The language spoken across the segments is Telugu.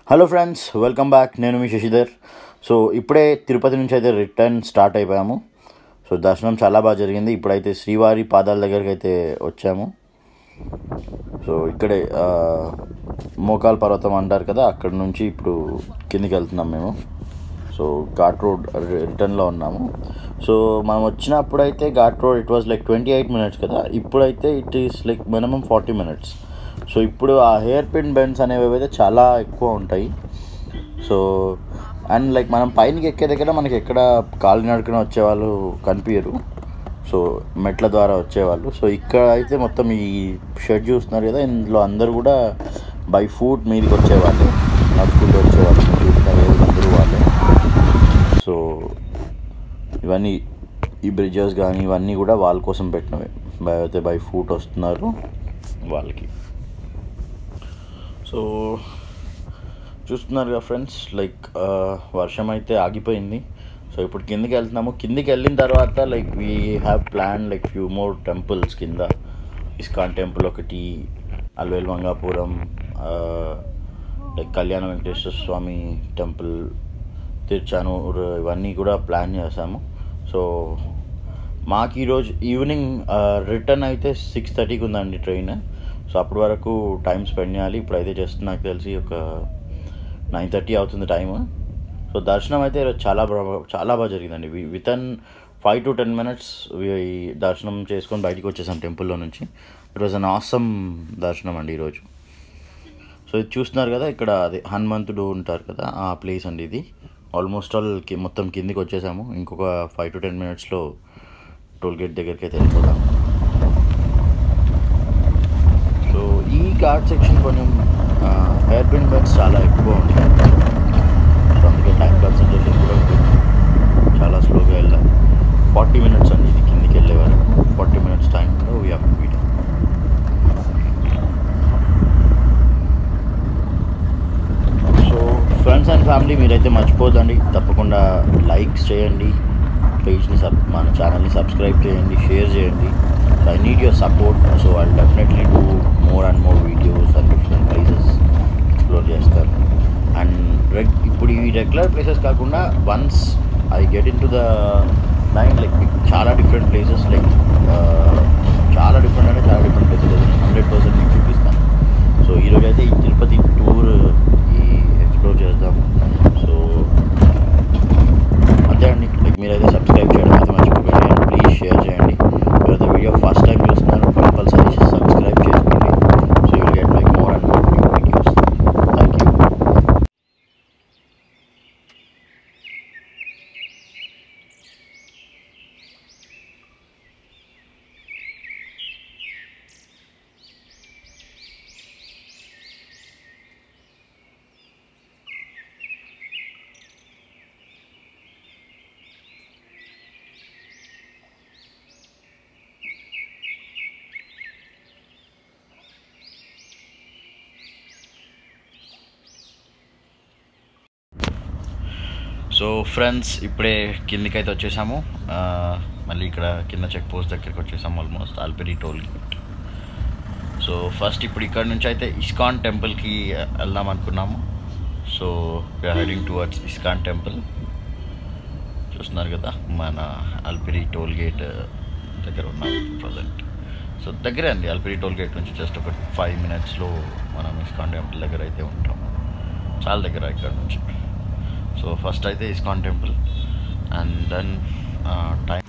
Hello friends, welcome back. నేను మీ శశిధర్. సో ఇప్పుడే తిరుపతి నుంచి అయితే రిటర్న్ స్టార్ట్ అయిపోయాము. సో దర్శనం చాలా బాగా జరిగింది. ఇప్పుడైతే శ్రీవారి పాదాల దగ్గరికి అయితే వచ్చాము. సో ఇక్కడే మోకాల్ పర్వతం అంటారు కదా, అక్కడ నుంచి ఇప్పుడు కిందికి వెళ్తున్నాం మేము. సో ఘాట్ రోడ్ రిటర్న్లో ఉన్నాము. సో మనం వచ్చినప్పుడు అయితే ghat road it was like 28 minutes కదా, ఇప్పుడైతే it is like minimum 40 minutes. So ఇప్పుడు ఆ హెయిర్ పిన్ బెండ్స్ అనేవి అయితే చాలా ఎక్కువ ఉంటాయి. సో అండ్ లైక్ మనం పైనకి ఎక్కే దగ్గర మనకి ఎక్కడ కాలినడకన వచ్చేవాళ్ళు కనిపించరు. సో మెట్ల ద్వారా వచ్చేవాళ్ళు. సో ఇక్కడ అయితే మొత్తం ఈ షెడ్ చూస్తున్నారు కదా, ఇందులో అందరూ కూడా బై ఫుట్ మీదకి వచ్చేవాళ్ళు, నడుచుకుంటూ వచ్చేవాళ్ళు. చూస్తున్నారు కదా అందరూ వాళ్ళే. సో ఇవన్నీ ఈ బ్రిడ్జెస్ కానీ ఇవన్నీ కూడా వాళ్ళ కోసం పెట్టినవి. అయితే బై ఫుట్ వస్తున్నారు వాళ్ళకి. సో చూస్తున్నారు కదా ఫ్రెండ్స్, లైక్ వర్షం అయితే ఆగిపోయింది. సో ఇప్పుడు కిందికి వెళ్తున్నాము. కిందికి వెళ్ళిన తర్వాత like we have plan like few more temples కింద. ఇస్కాన్ టెంపుల్ ఒకటి, అల్వేల్ మంగాపురం, లైక్ కళ్యాణ వెంకటేశ్వర స్వామి టెంపుల్, తిరుచానూర్, ఇవన్నీ కూడా ప్లాన్ చేసాము. సో మాకు ఈరోజు ఈవినింగ్ రిటర్న్ అయితే 6:30కి ఉందండి ట్రైన్. సో అప్పటి వరకు టైం స్పెండ్ చేయాలి. ఇప్పుడైతే జస్ట్ నాకు తెలిసి ఒక 9:30 అవుతుంది టైము. సో దర్శనం అయితే చాలా బాగా జరిగిందండి. వితిన్ 5 to 10 minutes దర్శనం చేసుకొని బయటికి వచ్చేసాం టెంపుల్లో నుంచి. ఇట్ వాజ్ అన్ ఆసమ్ దర్శనం అండి ఈరోజు. సో ఇది చూస్తున్నారు కదా, ఇక్కడ అదే హనుమంతుడు ఉంటారు కదా, ఆ ప్లేస్ అండి ఇది. ఆల్మోస్ట్ ఆల్ మొత్తం కిందికి వచ్చేసాము. ఇంకొక 5 to 10 minutesలో టోల్ గేట్ దగ్గరికి అయితే వెళ్ళిపోతాం. సో ఈ ఘాట్ సెక్షన్ కొంచెం హెయిర్ పిన్ బెండ్స్ చాలా ఎక్కువ ఉంటాయి. సో అందుకే టైం కాన్సన్ట్రేషన్ కూడా ఉంటుంది. చాలా స్లోగా వెళ్ళాలి. 40 minutes అండి ఇది కిందికి వెళ్ళే వరకు. 40 minutes టైంలో we have to be done. So friends and family, మీరైతే మర్చిపోదండి, తప్పకుండా లైక్స్ చేయండి, పేజ్ని మన ఛానల్ని సబ్స్క్రైబ్ చేయండి, షేర్ చేయండి. So I need your support. So I definitely do more and more videos and different places explore చేస్తారు. అండ్ ఇప్పుడు ఈ రెగ్యులర్ ప్లేసెస్ కాకుండా once I get into the line like చాలా డిఫరెంట్ ప్లేసెస్, లైక్ చాలా డిఫరెంట్ ప్లేసెస్ 100% మీకు చూపిస్తాను. సో ఈరోజు అయితే ఈ తిరుపతి టూర్ ఎక్స్ప్లోర్ చేద్దాం. సో అంతే అండి. లైక్ మీరైతే సబ్స్క్రైబ్ చేయడం అయితే మర్చిపోకండి అండ్ ప్లీజ్ షేర్ చేయండి. ఎవరైతే వీడియో ఫస్ట్ టైం చూస్తున్నారు కంపల్సరీ సబ్స్క్రైబ్ చేసుకోండి. So you will get like more and more new videos. Thank you. So friends, ఇప్పుడే కిందికైతే వచ్చేసాము. మళ్ళీ ఇక్కడ కింద చెక్ పోస్ట్ దగ్గరికి వచ్చేసాము, almost Alipiri toll gate. So first ఇప్పుడు ఇక్కడ నుంచి అయితే ఇస్కాన్ టెంపుల్కి వెళ్దాం అనుకున్నాము. So we're heading towards ISKCON temple. చూస్తున్నారు కదా, మన అల్పిరి టోల్ గేట్ దగ్గర ఉన్నాము ప్రజెంట్. సో దగ్గరే అండి, అల్పిరి టోల్ గేట్ నుంచి జస్ట్ ఒక 5 minutesలో మనం ఇస్కాన్ టెంపుల్ దగ్గర అయితే ఉంటాము. చాలా దగ్గర ఇక్కడ నుంచి. సో ఫస్ట్ అయితే ISKCON temple and then time.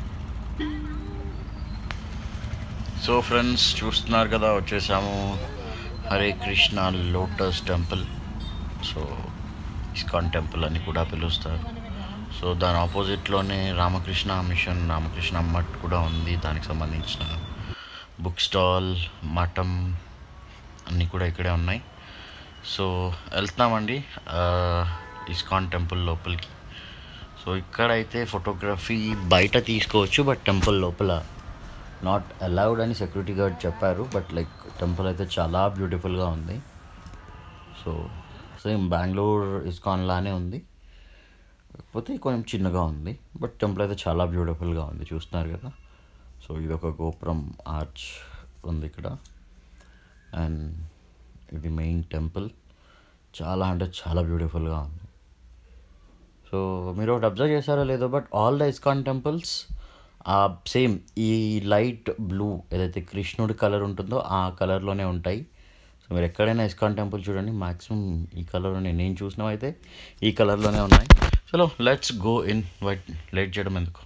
So friends చూస్తున్నారు కదా, వచ్చేసాము Hare Krishna lotus temple. So ISKCON temple అని కూడా పిలుస్తారు. సో దాని ఆపోజిట్లోనే రామకృష్ణ మిషన్, రామకృష్ణ మఠ్ కూడా ఉంది. దానికి సంబంధించిన బుక్ స్టాల్, మఠం అన్నీ కూడా ఇక్కడే ఉన్నాయి. సో వెళ్తున్నామండి ఇస్కాన్ టెంపుల్ లోపలికి. సో ఇక్కడైతే ఫోటోగ్రఫీ బయట తీసుకోవచ్చు, బట్ టెంపుల్ లోపల నాట్ అలౌడ్ అని సెక్యూరిటీ గార్డ్ చెప్పారు. బట్ లైక్ టెంపుల్ అయితే చాలా బ్యూటిఫుల్గా ఉంది. సో సేమ్ బెంగళూరు ఇస్కాన్ లానే ఉంది, కాకపోతే కొంచెం చిన్నగా ఉంది. బట్ టెంపుల్ అయితే చాలా బ్యూటిఫుల్గా ఉంది, చూస్తున్నారు కదా. సో ఇది ఒక గోపురం ఆర్చ్ ఉంది ఇక్కడ, అండ్ ఇది మెయిన్ టెంపుల్. చాలా అంటే చాలా బ్యూటిఫుల్గా ఉంది. సో మీరు ఒకటి అబ్జర్వ్ చేశారో లేదో, but all the ISKCON temples same ఈ లైట్ బ్లూ ఏదైతే కృష్ణుడి కలర్ ఉంటుందో ఆ కలర్లోనే ఉంటాయి. సో మీరు ఎక్కడైనా ఇస్కాన్ టెంపుల్ చూడండి, మ్యాక్సిమం ఈ కలర్లోనే, నేను చూసినవైతే ఈ కలర్లోనే ఉన్నాయి. చలో let's go in, wait late చేయడం ఎందుకు.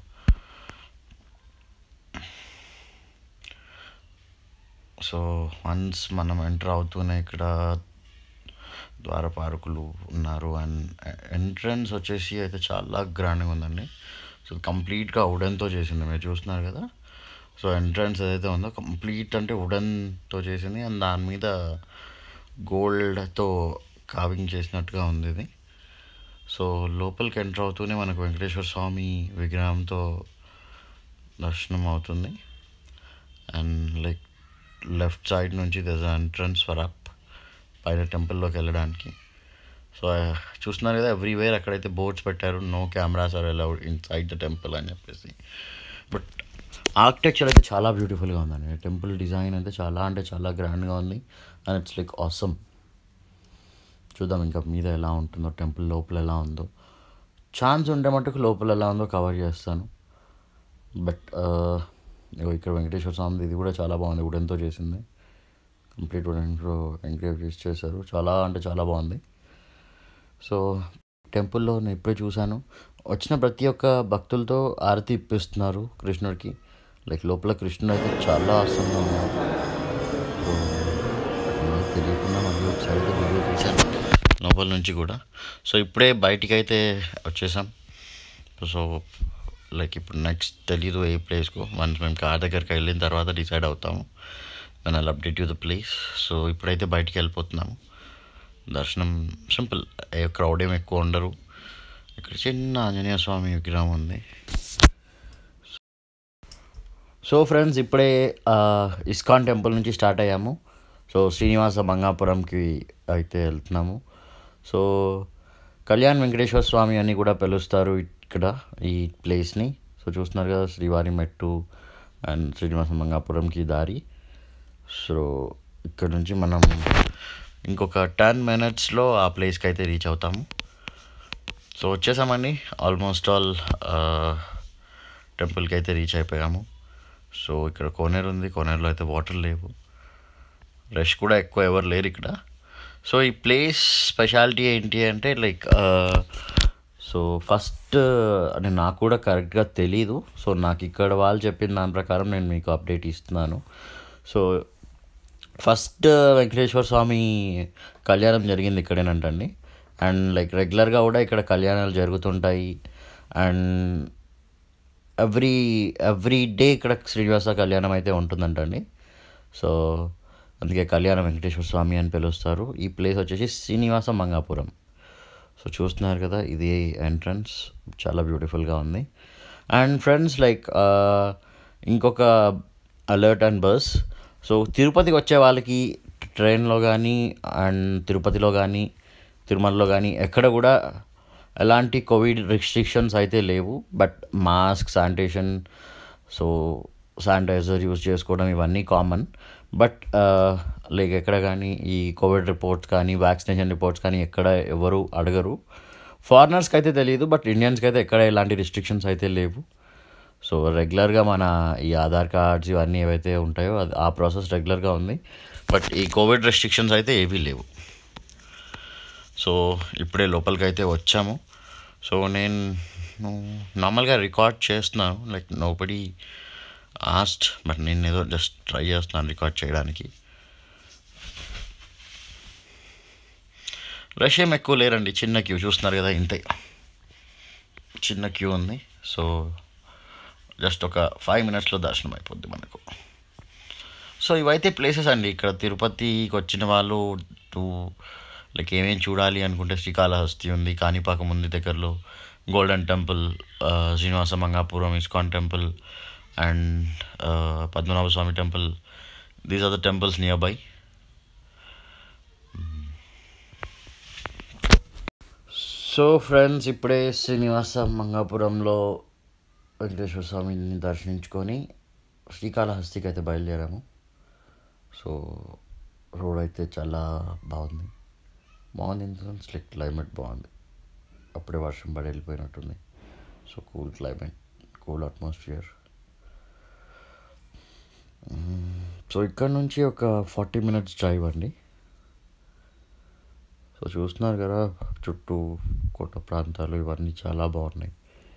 సో వన్స్ మనం ఎంటర్ అవుతూనే ఇక్కడ ద్వారపాలకులు ఉన్నారు. అండ్ ఎంట్రన్స్ వచ్చేసి అయితే చాలా గ్రాండ్గా ఉందండి. సో కంప్లీట్గా వుడెన్తో చేసింది, మీరు చూస్తున్నారు కదా. సో ఎంట్రన్స్ ఏదైతే ఉందో కంప్లీట్ అంటే వుడెన్తో చేసింది, అండ్ దాని మీద గోల్డ్తో కావింగ్ చేసినట్టుగా ఉంది ఇది. సో లోపలికి ఎంటర్ అవుతూనే మనకు వెంకటేశ్వర స్వామి విగ్రహంతో దర్శనం అవుతుంది. అండ్ లైక్ లెఫ్ట్ సైడ్ నుంచి దర్ ఎంట్రన్స్ ఫర్ అప్ పైన టెంపుల్లోకి వెళ్ళడానికి. సో చూస్తున్నారు కదా, ఎవ్రీవేర్ అక్కడైతే బోర్డ్స్ పెట్టారు, no cameras are allowed inside the temple అని చెప్పేసి. బట్ ఆర్కిటెక్చర్ అయితే చాలా బ్యూటిఫుల్గా ఉందండి. టెంపుల్ డిజైన్ అయితే చాలా అంటే చాలా గ్రాండ్గా ఉంది. And it's like awesome. చూద్దాం ఇంకా మీద ఎలా ఉంటుందో, టెంపుల్ లోపల ఎలా ఉందో. ఛాన్స్ ఉంటే మటుకు లోపల ఎలా ఉందో కవర్ చేస్తాను. బట్ ఇక్కడ వెంకటేశ్వర స్వామి ఇది కూడా చాలా బాగుంది, వుడెన్తో చేసింది. కంప్లీట్ వుడెన్తో ఎంగ్రేవ్ చేశారు, చాలా అంటే చాలా బాగుంది. సో టెంపుల్లో నేను ఇప్పుడే చూశాను, వచ్చిన ప్రతి ఒక్క భక్తులతో ఆరతి ఇప్పిస్తున్నారు కృష్ణుడికి. లైక్ లోపల కృష్ణుడు అయితే చాలా ఆసంగా ఉన్నారు. సో నాకు తెలియకుండా మళ్ళీ ఒకసారి అయితే వీడియో తీశాను లోపల నుంచి కూడా. సో ఇప్పుడే బయటికి అయితే వచ్చేసాం. సో లైక్ ఇప్పుడు నెక్స్ట్ తెలీదు ఏ ప్లేస్కు, వన్స్ మేము కార్ దగ్గరికి వెళ్ళిన తర్వాత డిసైడ్ అవుతాము. Then I'll update you the place. So ఇప్పుడైతే బయటికి వెళ్ళిపోతున్నాము. దర్శనం సింపుల్, క్రౌడ్ ఏమి ఎక్కువ ఉండరు. ఇక్కడ చిన్న ఆంజనేయ స్వామి విగ్రహం ఉంది. సో ఫ్రెండ్స్ ఇప్పుడే ఇస్కాన్ టెంపుల్ నుంచి స్టార్ట్ అయ్యాము. సో శ్రీనివాస మంగాపురంకి అయితే వెళ్తున్నాము. సో కళ్యాణ్ వెంకటేశ్వర స్వామి అని కూడా పిలుస్తారు ఇక్కడ ఈ ప్లేస్ని. సో చూస్తున్నారు కదా, శ్రీవారి మెట్టు అండ్ శ్రీనివాస మంగాపురంకి దారి. సో ఇక్కడ నుంచి మనం ఇంకొక 10 minutesలో ఆ ప్లేస్కి అయితే రీచ్ అవుతాము. సో వచ్చేసామండి, ఆల్మోస్ట్ ఆల్ టెంపుల్కి అయితే రీచ్ అయిపోయాము. సో ఇక్కడ కోనేరు ఉంది, కోనేరులో అయితే వాటర్ లేవు, రష్ కూడా ఎక్కువ ఎవరు లేరు ఇక్కడ. సో ఈ ప్లేస్ స్పెషాలిటీ ఏంటి అంటే లైక్ సో ఫస్ట్ అంటే నాకు కూడా కరెక్ట్గా తెలీదు. సో నాకు ఇక్కడ వాళ్ళు చెప్పిన దాని ప్రకారం నేను మీకు అప్డేట్ ఇస్తున్నాను. సో ఫస్ట్ వెంకటేశ్వర స్వామి కళ్యాణం జరిగింది ఇక్కడేనంటండి. అండ్ లైక్ రెగ్యులర్గా కూడా ఇక్కడ కళ్యాణాలు జరుగుతుంటాయి. అండ్ ఎవ్రీ డే ఇక్కడ శ్రీనివాస కళ్యాణం అయితే ఉంటుందంటండి. సో అందుకే కళ్యాణ వెంకటేశ్వర స్వామి అని పిలుస్తారు. ఈ ప్లేస్ వచ్చేసి శ్రీనివాస మంగాపురం. సో చూస్తున్నారు కదా, ఇది ఎంట్రన్స్, చాలా బ్యూటిఫుల్గా ఉంది. అండ్ ఫ్రెండ్స్ లైక్ ఇంకొక అలర్ట్ అండ్ బస్. సో తిరుపతికి వచ్చే వాళ్ళకి ట్రైన్లో కానీ అండ్ తిరుపతిలో కానీ తిరుమలలో కానీ ఎక్కడ కూడా ఎలాంటి కోవిడ్ రిస్ట్రిక్షన్స్ అయితే లేవు. But mask, sanitation, so sanitiser use చేసుకోవడం ఇవన్నీ కామన్. బట్ లైక్ ఎక్కడ కానీ ఈ కోవిడ్ రిపోర్ట్స్ కానీ వ్యాక్సినేషన్ రిపోర్ట్స్ కానీ ఎక్కడ ఎవరు అడగరు. ఫారినర్స్కి అయితే తెలియదు, బట్ ఇండియన్స్కి అయితే ఎక్కడ ఎలాంటి రిస్ట్రిక్షన్స్ అయితే లేవు. సో రెగ్యులర్గా మన ఈ ఆధార్ కార్డ్స్ ఇవన్నీ ఏవైతే ఉంటాయో అది ఆ ప్రాసెస్ రెగ్యులర్గా ఉంది. బట్ ఈ కోవిడ్ రెస్ట్రిక్షన్స్ అయితే ఏవీ లేవు. సో ఇప్పుడే లోపలికి అయితే వచ్చాము. సో నేను నార్మల్గా రికార్డ్ చేస్తున్నాను, లైక్ నోబడీ ఆస్ట్, బట్ నేను ఏదో జస్ట్ ట్రై చేస్తున్నాను రికార్డ్ చేయడానికి. రష్ ఏం ఎక్కువ లేరండి, చిన్న క్యూ చూస్తున్నారు కదా, ఇంతే చిన్న క్యూ ఉంది. సో జస్ట్ ఒక 5 minutesలో దర్శనం అయిపోద్ది మనకు. సో ఇవైతే ప్లేసెస్ అండి. ఇక్కడ తిరుపతికి వచ్చిన వాళ్ళు లైక్ ఏమేమి చూడాలి అనుకుంటే శ్రీకాళహస్తి ఉంది, కాణిపాకం ఉంది దగ్గరలో, golden temple, Srinivasa Mangapuram, ISKCON temple and Padmanabha Swamy temple. These are the temples nearby. So friends ఇప్పుడే శ్రీనివాస మంగాపురంలో వెంకటేశ్వర స్వామిని దర్శించుకొని శ్రీకాళహస్తికి అయితే బయలుదేరాము. సో రోడ్ అయితే చాలా బాగుంది, బాగుంది, ఎందుకంటే లైక్ క్లైమేట్ బాగుంది. అప్పుడే వర్షం పడి వెళ్ళిపోయినట్టుంది. So cool climate, cool atmosphere. So ఇక్కడ నుంచి ఒక 40 minutes డ్రైవ్ అండి. సో చూస్తున్నారు కదా, చుట్టూ కోట ప్రాంతాలు ఇవన్నీ చాలా బాగున్నాయి.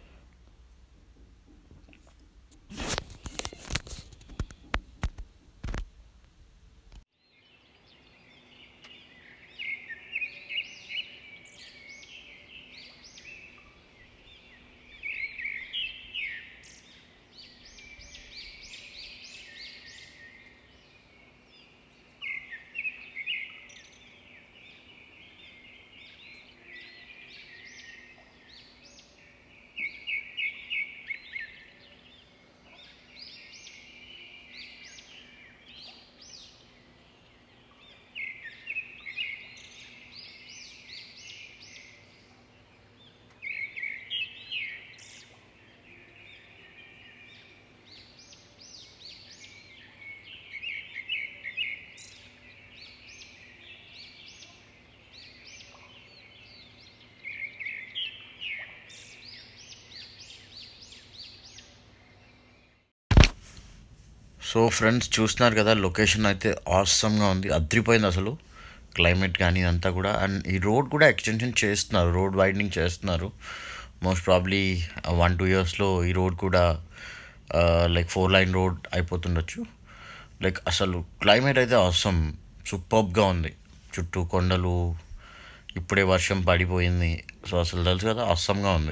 సో ఫ్రెండ్స్ చూస్తున్నారు కదా, లొకేషన్ అయితే ఆసమ్గా ఉంది, అద్రిపోయింది అసలు. క్లైమేట్ కానీ ఇదంతా కూడా. అండ్ ఈ రోడ్ కూడా ఎక్స్టెన్షన్ చేస్తున్నారు, రోడ్ వైడనింగ్ చేస్తున్నారు. మోస్ట్ ప్రాబ్లీ 1-2 yearsలో ఈ రోడ్ కూడా లైక్ 4-lane రోడ్ అయిపోతుండొచ్చు. లైక్ అసలు క్లైమేట్ అయితే ఆసమ్, సూపర్బ్గా ఉంది. చుట్టూ కొండలు, ఇప్పుడే వర్షం పడిపోయింది. సో అసలు తెలుసు కదా, ఆసమ్గా ఉంది.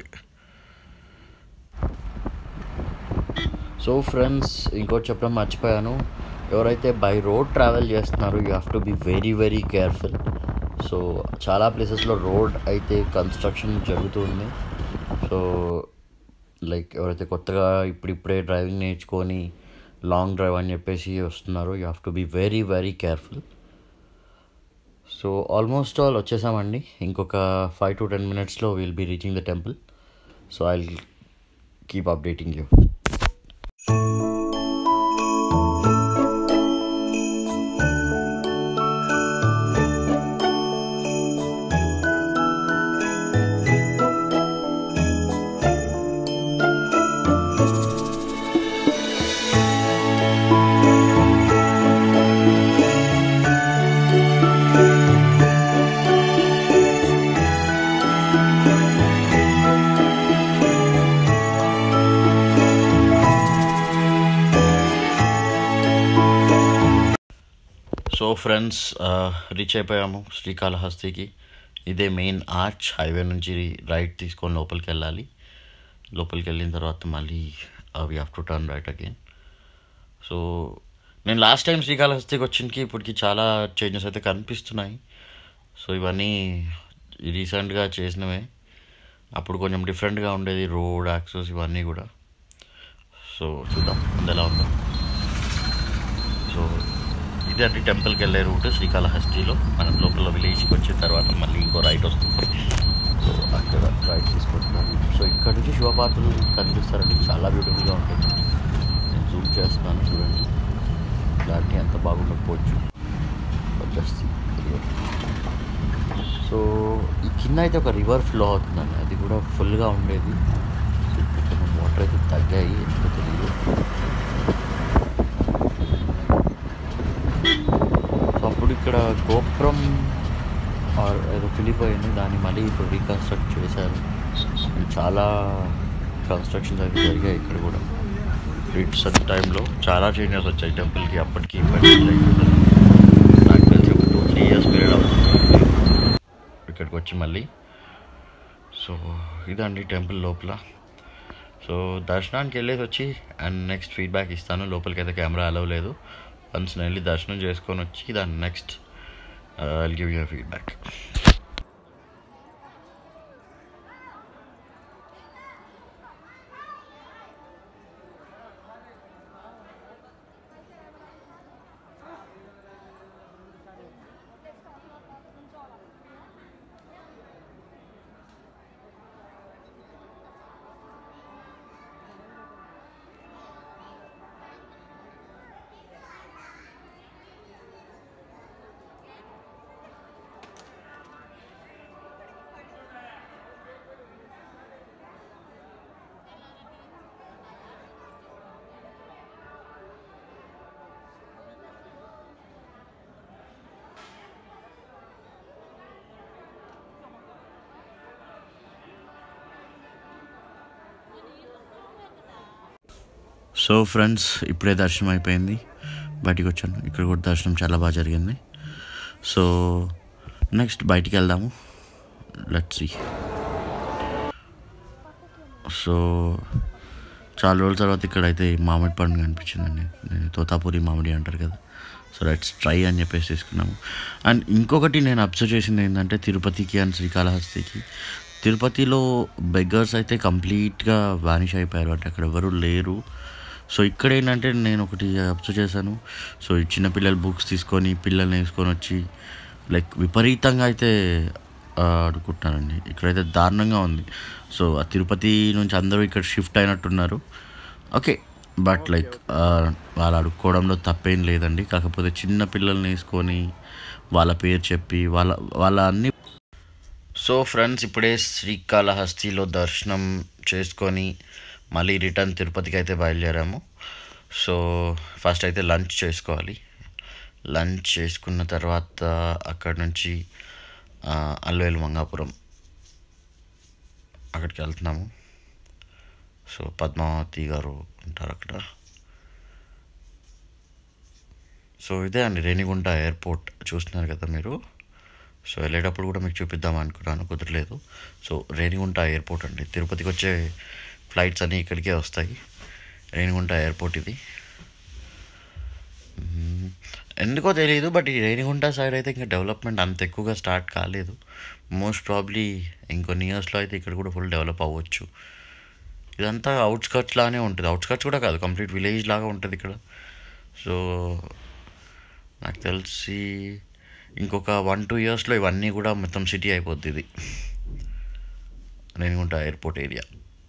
సో ఫ్రెండ్స్, ఇంకోటి చెప్పడం మర్చిపోయాను. ఎవరైతే బై రోడ్ ట్రావెల్ చేస్తున్నారో you have to be very very careful. So చాలా ప్లేసెస్లో రోడ్ అయితే కన్స్ట్రక్షన్ జరుగుతుంది. సో లైక్ ఎవరైతే కొత్తగా ఇప్పుడిప్పుడే డ్రైవింగ్ నేర్చుకొని లాంగ్ డ్రైవ్ అని చెప్పేసి వస్తున్నారో you have to be very very careful. So almost all వచ్చేసామండి. ఇంకొక 5-10 minutesలో will be reaching the temple. So I will keep updating you. So friends, reach అయిపోయాము శ్రీకాళహస్తికి. ఇదే మెయిన్ ఆర్చ్. హైవే నుంచి రైట్ తీసుకొని లోపలికి వెళ్ళాలి. లోపలికి వెళ్ళిన తర్వాత మళ్ళీ we have to turn right again. So నేను లాస్ట్ టైం శ్రీకాళహస్తికి వచ్చినకి ఇప్పటికి చాలా చేంజెస్ అయితే కనిపిస్తున్నాయి. సో ఇవన్నీ రీసెంట్గా చేసినవే. అప్పుడు కొంచెం డిఫరెంట్గా ఉండేది రోడ్ యాక్సెస్ ఇవన్నీ కూడా. సో చూద్దాం ముందు ఎలా ఉందో. సో ఇది అంటే టెంపుల్కి వెళ్ళే రూట్ శ్రీకాళహస్తిలో. మనం లోపల విలేజ్కి వచ్చిన తర్వాత మళ్ళీ ఇంకో రైట్ వస్తుంది. సో అక్కడ రైట్ తీసుకుంటున్నాను. సో ఇక్కడ నుంచి శివపాత్రలు కనిపిస్తారండి, చాలా బ్యూటిఫుల్గా ఉంటుంది. నేను జూమ్ చేస్తున్నాను, చూడండి. క్లారిటీ అంత బాగుండకపోవచ్చు, జస్ట్. సో ఈ కింద అయితే ఒక రివర్ ఫ్లో అవుతుందండి, అది కూడా ఫుల్గా ఉండేది. సో ఇప్పుడు కొంచెం వాటర్ అయితే తగ్గాయి, ఎందుకో తెలియదు. అప్పుడు ఇక్కడ గోపురం ఏదో పిలిపోయింది, దాన్ని మళ్ళీ ఇప్పుడు రీకన్స్ట్రక్ట్ చేశారు. చాలా కన్స్ట్రక్షన్స్ అయితే జరిగాయి ఇక్కడ కూడా. రీసెంట్ టైంలో చాలా చేంజెస్ వచ్చాయి టెంపుల్కి. అప్పటికి ఇప్పటికి నాకు తెలిసి ఒక 2-3 years పీరియడ్ అవుతుంది ఇక్కడికి వచ్చి మళ్ళీ. సో ఇదండి టెంపుల్ లోపల. సో దర్శనానికి వెళ్ళేసి వచ్చి అండ్ నెక్స్ట్ ఫీడ్బ్యాక్ ఇస్తాను. లోపలికి అయితే కెమెరా అలవ్ లేదు. వన్స్ నేను వెళ్ళి దర్శనం చేసుకొని వచ్చి దాన్ని next I'll give you feedback. So friends, ఇప్పుడే దర్శనం అయిపోయింది, బయటికి వచ్చాను. ఇక్కడ కూడా దర్శనం చాలా బాగా జరిగింది. సో నెక్స్ట్ బయటికి వెళ్దాము, లెట్స్ సీ. సో చాలా రోజుల తర్వాత ఇక్కడైతే మామిడి పండు కనిపించిందండి. తోతాపూరి మామిడి అంటారు కదా, సో లెట్స్ ట్రై అని చెప్పేసి తీసుకున్నాము. అండ్ ఇంకొకటి నేను అబ్జర్వ్ చేసింది ఏంటంటే, తిరుపతికి అండ్ శ్రీకాళహస్తికి, తిరుపతిలో బెగ్గర్స్ అయితే కంప్లీట్గా వానిష్ అయిపోయారు, అంటే అక్కడ ఎవరు లేరు. సో ఇక్కడ ఏంటంటే నేను ఒకటి అబ్జర్వ్ చేశాను. సో ఈ చిన్నపిల్లలు బుక్స్ తీసుకొని పిల్లల్ని వేసుకొని వచ్చి లైక్ విపరీతంగా అయితే అడుగుకుంటున్నారండి. ఇక్కడైతే దారుణంగా ఉంది. సో ఆ తిరుపతి నుంచి అందరూ ఇక్కడ షిఫ్ట్ అయినట్టున్నారు. ఓకే, బట్ లైక్ వాళ్ళు అడుక్కోవడంలో తప్పేం లేదండి. కాకపోతే చిన్న పిల్లల్ని వేసుకొని వాళ్ళ పేరు చెప్పి వాళ్ళ అన్ని. సో ఫ్రెండ్స్, ఇప్పుడే శ్రీకాళహస్తిలో దర్శనం చేసుకొని మళ్ళీ రిటర్న్ తిరుపతికి అయితే బయలుదేరాము. సో ఫస్ట్ అయితే లంచ్ చేసుకోవాలి. లంచ్ చేసుకున్న తర్వాత అక్కడ నుంచి అల్వేలు మంగాపురం అక్కడికి వెళ్తున్నాము. సో పద్మావతి గారు ఉంటారు అక్కడ. సో ఇదే అండి రేణిగుంట ఎయిర్పోర్ట్, చూస్తున్నారు కదా మీరు. సో వెళ్ళేటప్పుడు కూడా మీకు చూపిద్దాం అనుకున్నాను, కుదరలేదు. సో రేణిగుంట ఎయిర్పోర్ట్ అండి, తిరుపతికి వచ్చే ఫ్లైట్స్ అన్నీ ఇక్కడికే వస్తాయి. రేణిగుంట ఎయిర్పోర్ట్ ఇది. ఎందుకో తెలియదు, బట్ ఈ రేణిగుంట సైడ్ అయితే ఇంకా డెవలప్మెంట్ అంత ఎక్కువగా స్టార్ట్ కాలేదు. మోస్ట్ ప్రాబ్లీ ఇంకొన్ని ఇయర్స్లో అయితే ఇక్కడ కూడా ఫుల్ డెవలప్ అవ్వచ్చు. ఇదంతా అవుట్స్కట్స్ లానే ఉంటుంది, అవుట్స్కట్స్ కూడా కాదు, కంప్లీట్ విలేజ్ లాగా ఉంటుంది ఇక్కడ. సో నాకు తెలిసి ఇంకొక 1-2 ఇయర్స్లో ఇవన్నీ కూడా మొత్తం సిటీ అయిపోద్ది ఇది రేణిగుంట ఎయిర్పోర్ట్ ఏరియా.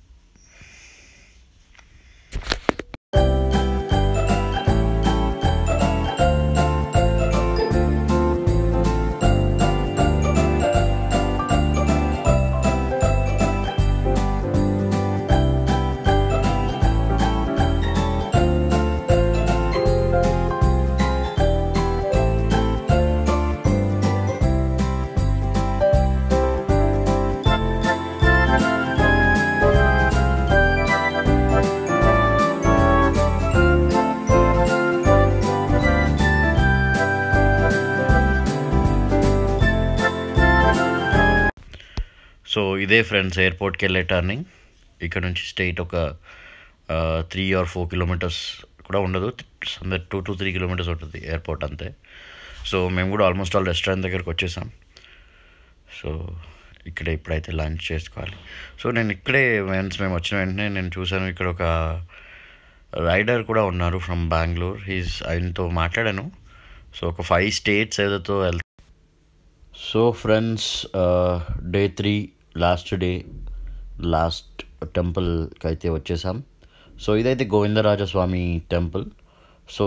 సో ఇదే ఫ్రెండ్స్ ఎయిర్పోర్ట్కి వెళ్ళే టర్నింగ్. ఇక్కడ నుంచి స్ట్రైట్ ఒక 3 or 4 kilometers కూడా ఉండదు, 2 to 3 kilometers ఉంటుంది ఎయిర్పోర్ట్ అంతే. సో మేము కూడా ఆల్మోస్ట్ ఆల్ రెస్టారెంట్ దగ్గరికి వచ్చేసాం. సో ఇక్కడే ఇప్పుడైతే లంచ్ చేసుకోవాలి. సో నేను ఇక్కడే మేము వచ్చిన వెంటనే నేను చూశాను, ఇక్కడ ఒక రైడర్ కూడా ఉన్నారు ఫ్రమ్ బెంగళూరు. ఆయనతో మాట్లాడాను. సో ఒక 5 states ఏదైతో వెళ్తాను. So friends, day 3 last day, last టెంపుల్కి అయితే వచ్చేసాం. సో ఇదైతే గోవిందరాజస్వామి టెంపుల్. సో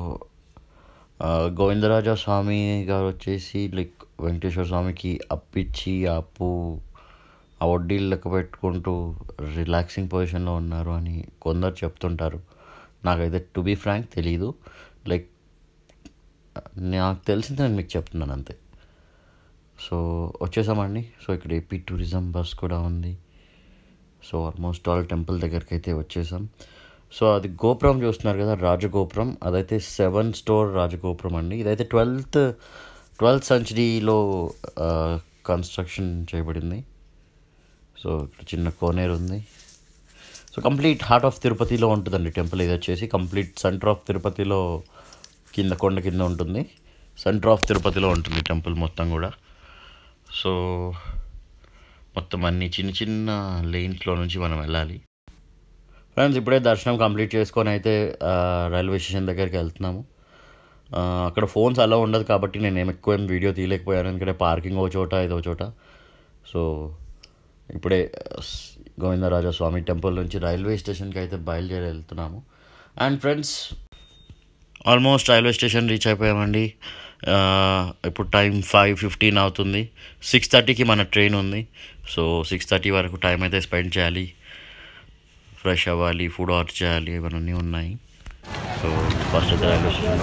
గోవిందరాజస్వామి గారు వచ్చేసి లైక్ వెంకటేశ్వర స్వామికి అప్పిచ్చి ఆ వడ్డీలు లెక్క పెట్టుకుంటూ రిలాక్సింగ్ పొజిషన్లో ఉన్నారు అని కొందరు చెప్తుంటారు. నాకైతే టు బీ ఫ్రాంక్ తెలీదు. లైక్ నాకు తెలిసింది నేను మీకు చెప్తున్నాను అంతే. సో వచ్చేసామండి. సో ఇక్కడ ఏపీ టూరిజం బస్ కూడా ఉంది. సో ఆల్మోస్ట్ ఆల్ టెంపుల్ దగ్గరికి అయితే వచ్చేసాం. సో అది గోపురం చూస్తున్నారు కదా, రాజగోపురం, అదైతే 7 story రాజగోపురం అండి. ఇదైతే 12th centuryలో కన్స్ట్రక్షన్ చేయబడింది. సో ఇక్కడ చిన్న కోనేరు ఉంది. సో కంప్లీట్ హార్ట్ ఆఫ్ తిరుపతిలో ఉంటుందండి టెంపుల్. ఇది వచ్చేసి కంప్లీట్ సెంటర్ ఆఫ్ తిరుపతిలో, కొండ కింద ఉంటుంది. సెంటర్ ఆఫ్ తిరుపతిలో ఉంటుంది టెంపుల్ మొత్తం కూడా. సో మొత్తం అన్ని చిన్న లేన్స్లో నుంచి మనం వెళ్ళాలి. ఫ్రెండ్స్, ఇప్పుడే దర్శనం కంప్లీట్ చేసుకొని అయితే రైల్వే స్టేషన్ దగ్గరికి వెళ్తున్నాము. అక్కడ ఫోన్స్ అలా ఉండదు కాబట్టి నేను ఎక్కువ వీడియో తీయలేకపోయాను, ఎందుకంటే పార్కింగ్ ఓ చోట ఇదో చోట. సో ఇప్పుడే గోవిందరాజస్వామి టెంపుల్ నుంచి రైల్వే స్టేషన్కి అయితే బయలుదేరి వెళ్తున్నాము. And friends, almost railway station reach అయిపోయామండి. ఇప్పుడు టైం 5:15 అవుతుంది. 6:30కి మన ట్రైన్ ఉంది. సో 6:30 వరకు టైం అయితే స్పెండ్ చేయాలి, ఫ్రెష్ అవ్వాలి, ఫుడ్ ఆర్డర్ చేయాలి, ఇవన్నీ ఉన్నాయి. సో ఫస్ట్ అయితే railway station,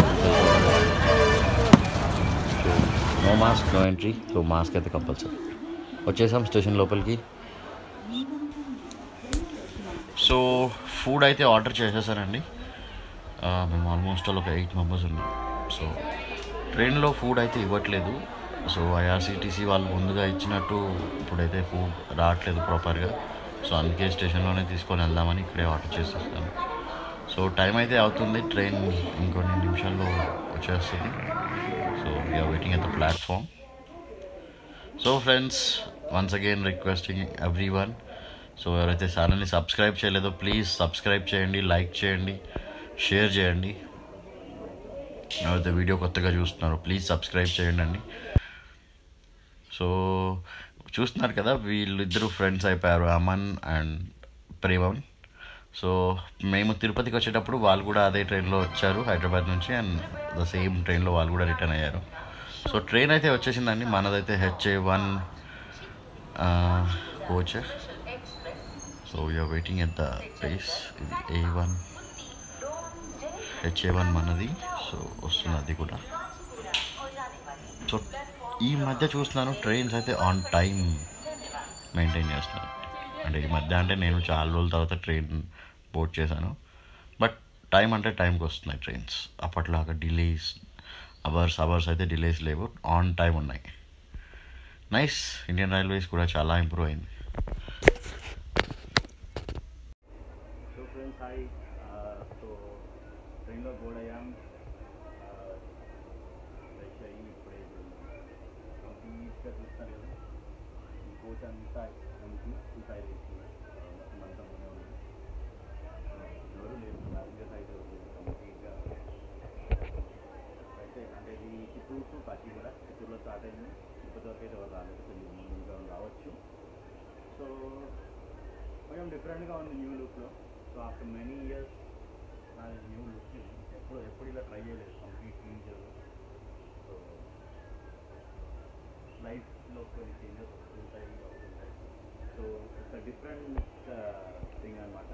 so no mask no entry. So mask అయితే కంపల్సరీ. వచ్చేసాం స్టేషన్ లోపలికి. సో ఫుడ్ అయితే ఆర్డర్ చేసేసానండి. మేము ఆల్మోస్ట్ ఒక 8 మెంబర్స్ ఉన్నాం. సో ట్రైన్లో ఫుడ్ అయితే ఇవ్వట్లేదు. సో ఐఆర్సిటీసీ వాళ్ళు ముందుగా ఇచ్చినట్టు ఇప్పుడైతే ఫుడ్ రావట్లేదు ప్రాపర్గా. సో అందుకే స్టేషన్లోనే తీసుకొని వెళ్దామని ఇక్కడే ఆర్డర్ చేసేస్తాను. సో టైం అయితే అవుతుంది, ట్రైన్ ఇంకొన్ని నిమిషాల్లో వచ్చేస్తుంది. So we're waiting at the platform. So friends, once again requesting everyone, so ఎవరైతే ఛానల్ని సబ్స్క్రైబ్ చేయలేదో ప్లీజ్ సబ్స్క్రైబ్ చేయండి, లైక్ చేయండి, షేర్ చేయండి. ఎవరైతే వీడియో కొత్తగా చూస్తున్నారో ప్లీజ్ సబ్స్క్రైబ్ చేయండి అండి. సో చూస్తున్నారు కదా, వీళ్ళిద్దరూ ఫ్రెండ్స్ అయిపోయారు, అమన్ అండ్ ప్రేమన్. సో మేము తిరుపతికి వచ్చేటప్పుడు వాళ్ళు కూడా అదే ట్రైన్లో వచ్చారు హైదరాబాద్ నుంచి, అండ్ ద సేమ్ ట్రైన్లో వాళ్ళు కూడా రిటర్న్ అయ్యారు. సో ట్రైన్ అయితే వచ్చేసిందండి, మనదైతే HA1 coach. So you're waiting at the place. ఇది A1 HA1 మనది. సో వస్తుంది అది కూడా. సో ఈ మధ్య చూస్తున్నాను ట్రైన్స్ అయితే ఆన్ టైం మెయింటైన్ చేస్తున్నారు. అంటే ఈ మధ్య అంటే నేను చాలా రోజుల తర్వాత ట్రైన్ బోర్డ్ చేశాను, బట్ టైం అంటే టైంకి వస్తున్నాయి ట్రైన్స్. అప్పట్లాగా డిలేస్ అవర్స్ అయితే డిలేస్ లేవు, ఆన్ టైం ఉన్నాయి. నైస్. ఇండియన్ రైల్వేస్ కూడా చాలా ఇంప్రూవ్ అయింది. So friends hi. సో ట్రైన్లో బోర్డ్ అయ్యాం. ఇప్పుడే కంప్లీట్గా చూస్తారు కదా, ఈ కోచ్ అంతా సైడ్ వేస్తుంది, మొత్తం అంతా ముందే ఉంది. ఎవరు లేదు, ప్యాసింజర్ సైడ్ కంప్లీట్గా అయితే. అంటే ఇది చిత్తూరు టు కాచిగూడ, చిత్తూరులో స్టార్ట్ అయింది. తిరుపతి వరకు అయితే ఎవరు రాలేదు, కొంచెం ఇంకా రావచ్చు. సో కొంచెం డిఫరెంట్గా ఉంది న్యూ లుక్లో. సో ఆఫ్టర్ మెనీ ఇయర్స్ నాది న్యూ లుక్. ఎప్పుడు ఇలా ట్రై చేయలేదు కంప్లీట్ చేంజ్. సో లైఫ్లో కొన్ని చేంజెస్ వస్తుంటాయి అవుతుంటాయి. సో ఇట్స్ డిఫరెంట్ థింగ్ అనమాట.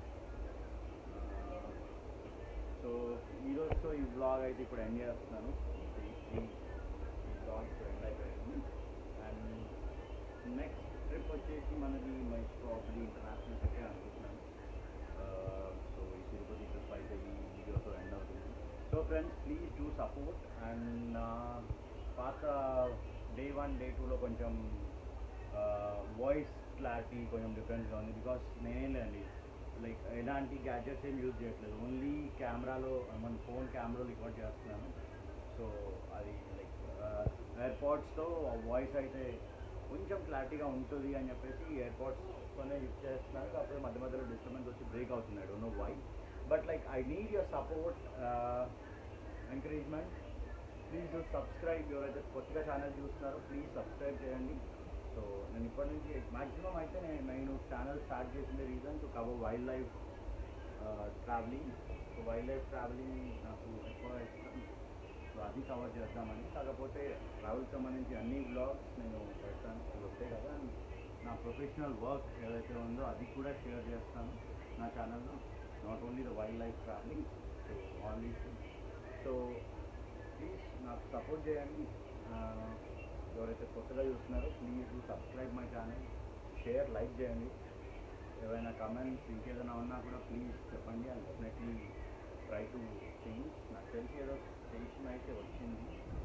సో ఈరోజుతో ఈ బ్లాగ్ అయితే ఇప్పుడు ఎండ్ చేస్తున్నాను. ఈ బ్లాగ్ ఇప్పుడు ఎండ్ అయిపోయింది. అండ్ నెక్స్ట్ ట్రిప్ వచ్చేసి మనది మహేష్ ప్రాపర్టీ ఇంటర్నేషనల్ ట్రిప్ అనుకుంటున్నాను. సో ఈ తిరుపతి ట్రిప్ అయితే ఈ వీడియోతో ఎండ్ అవుతుంది. So friends please do support. And పాత డే 1 డే 2లో కొంచెం వాయిస్ క్లారిటీ కొంచెం డిఫరెంట్గా ఉంది. బికాస్ నేనేం లేదండి, లైక్ ఎలాంటి గ్యాడ్జెట్స్ ఏం యూజ్ చేయట్లేదు, ఓన్లీ కెమెరాలో మన ఫోన్ కెమెరాలో రికార్డ్ చేస్తున్నాను. సో అది లైక్ ఎయిర్పాడ్స్తో వాయిస్ అయితే కొంచెం క్లారిటీగా ఉంటుంది అని చెప్పేసి ఎయిర్పాడ్స్తోనే యూజ్ చేస్తున్నాను. కాకపోతే మధ్య మధ్యలో డిస్టర్బెన్స్ వచ్చి బ్రేక్ అవుతుంది. I don't know why, but like I need your support, encouragement. Please do subscribe. ఎవరైతే కొత్తగా ఛానల్ చూస్తున్నారో ప్లీజ్ సబ్స్క్రైబ్ చేయండి. సో నేను ఇప్పటి నుంచి మ్యాక్సిమం అయితే నేను ఛానల్ స్టార్ట్ చేసిన reason to cover wildlife travelling. So wildlife travelling నాకు ఎక్కువ ఇష్టం. సో అది కవర్ చేద్దామని. కాకపోతే ట్రావెల్కి సంబంధించి అన్ని బ్లాగ్స్ నేను పెడతాను, అవి వస్తాయి కదా. నా ప్రొఫెషనల్ వర్క్ ఏదైతే ఉందో అది కూడా షేర్ చేస్తాను నా ఛానల్లో. Not only the wildlife travelling, so all these things. So please నాకు సపోర్ట్ చేయండి. ఎవరైతే కొత్తగా చూస్తున్నారో please do subscribe my channel, share, like చేయండి. ఏవైనా కమెంట్స్ ఇంకేదైనా ఉన్నా కూడా ప్లీజ్ చెప్పండి. And definitely try to change. నాకు తెలిసి ఏదో స్టేషన్ అయితే వచ్చింది,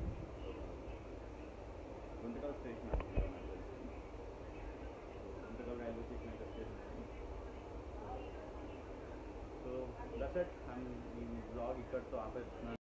గుంతకల్ స్టేషన్ అనుకుంటా నాకు తెలిసి. గుంతకల్ రైల్వే స్టేషన్ అయితే వచ్చేసింది. So that's it. ఈ బ్లాగ్ ఇక్కడితో ఆపేస్తున్నాను.